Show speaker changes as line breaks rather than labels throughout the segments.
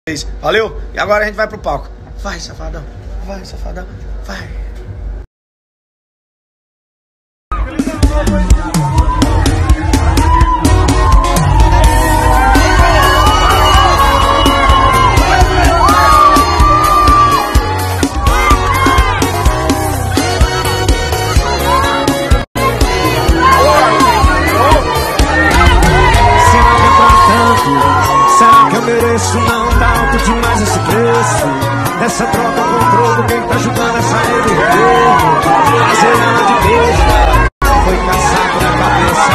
Valeu? E agora a gente vai pro palco. Vai, safadão. Vai, safadão. Vai.
Não tá alto demais esse preço. Essa troca comprou quem tá jogando essa rede de retorno. Fazer ela de besta foi caçado na cabeça.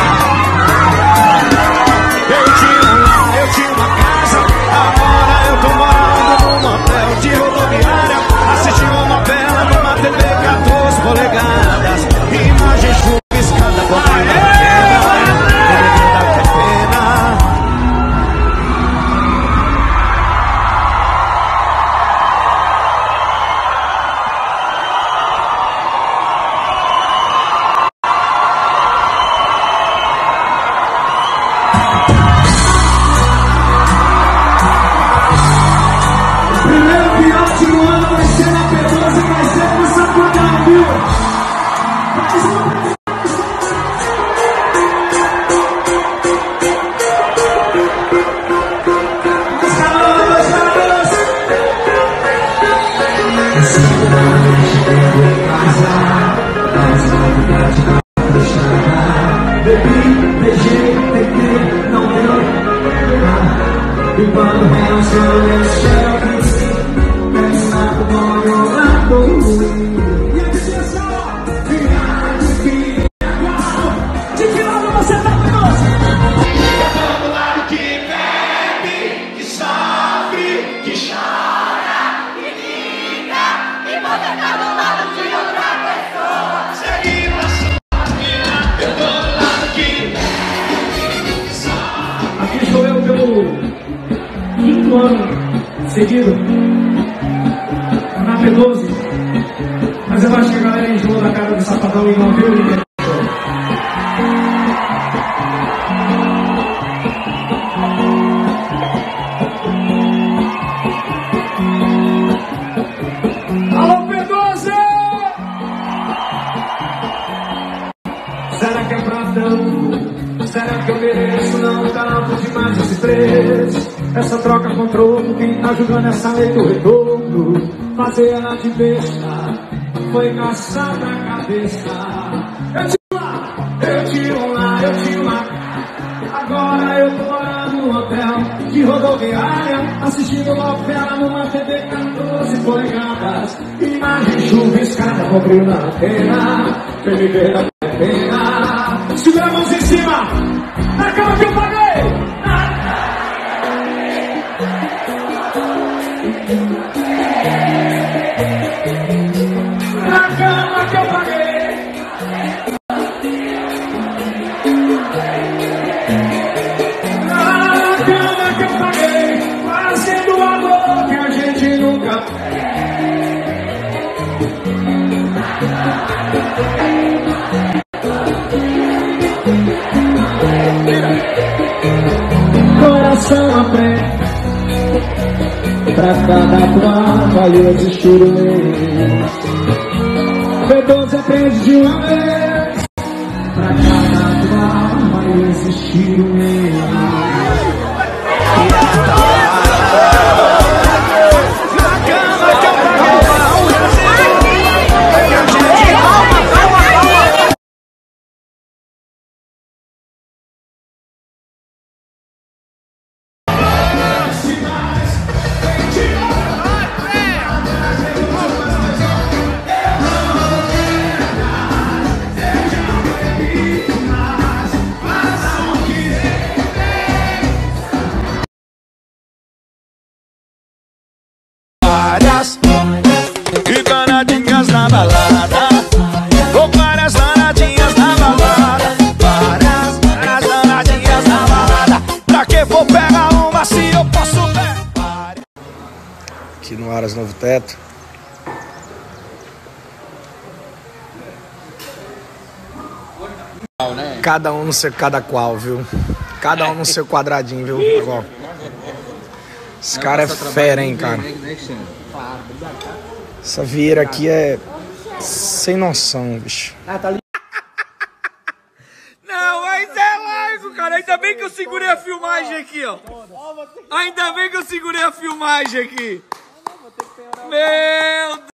Eu tinha uma casa, agora eu tô morando num hotel de rodoviária, assistindo uma novela numa TV 14 polegadas. Imagem chuviscada com a pena.
Seguido na P12, mas eu acho que a galera enjoou da cara do Safadão e não viu ninguém. Alô P12! Será que é pra tanto? Será que eu mereço? Não tá alto demais esse preço. Essa troca com troco, quem tá jogando essa lei do retorno. Fazer ela de besta foi caçar na cabeça. Eu tinha uma. Agora eu tô morando num hotel de rodoviária, assistindo novela numa TV 14 polegadas. Imagem chuviscada com brilho na antena. Quem me vê da pena. Segura a mãos em cima, na cama que eu paguei. Na cama que eu paguei. Na cama que eu paguei. Fazendo amor que a gente nunca. Coração aprende. Pra cada qual valeu existir o mês. P12 aprende de uma vez. Pra cada qual valeu existir o mês.
E danadinhas na balada, com várias danadinhas na balada, várias danadinhas na balada. Pra que vou pegar uma se eu posso pegar?
Aqui no Aras Novo Teto. Cada um no seu cada qual, viu? Cada um no seu quadradinho, viu? Agora. Esse cara é fera, hein, cara. Essa vieira aqui é sem noção, bicho. Não, mas é largo, cara. Ainda bem que eu segurei a filmagem aqui, ó. Ainda bem que eu segurei a filmagem aqui. Meu Deus.